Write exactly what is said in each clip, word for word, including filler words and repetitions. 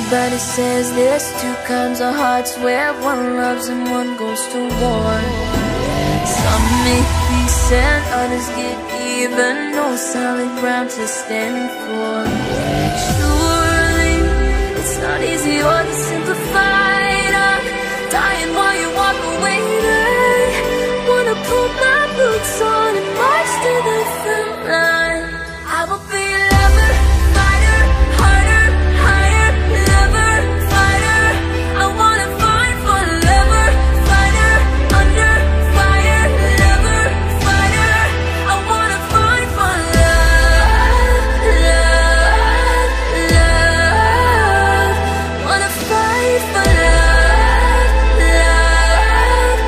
Everybody says there's two kinds of hearts, where one loves and one goes to war. Some make peace and others get even, no solid ground to stand for. Surely it's not easy or to simplified. I'm dying while you walk away. I wanna put my boots on and march to the front line. I will be a lover, fighter, harder, higher, lover, fighter. I wanna fight for lover, fighter, under fire, lover, fighter. I wanna fight for love, love, love. Wanna fight for love, love,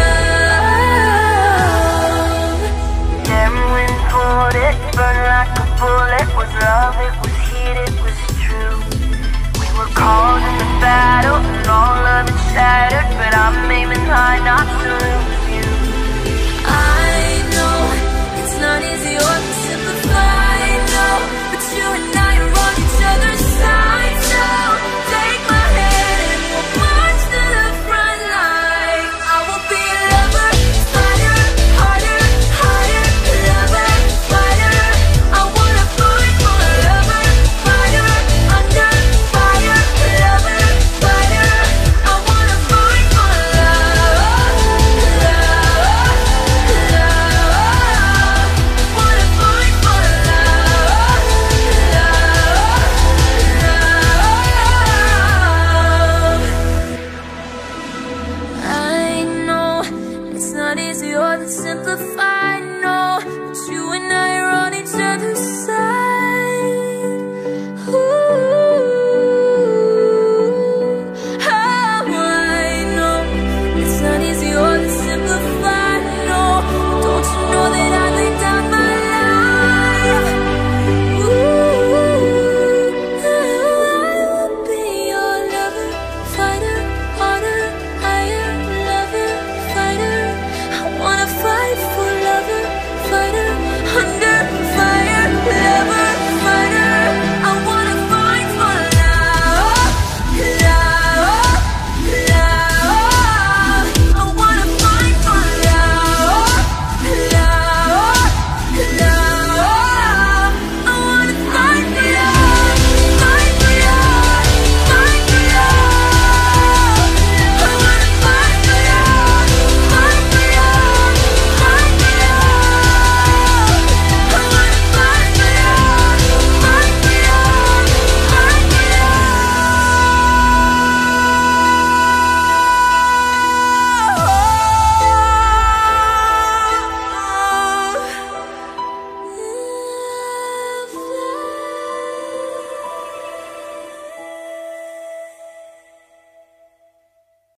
love. Never went for it, burned like a bullet. Was love, it was heat, it was true. We were caught in the battle and all of it shattered, but I'm aiming high, not so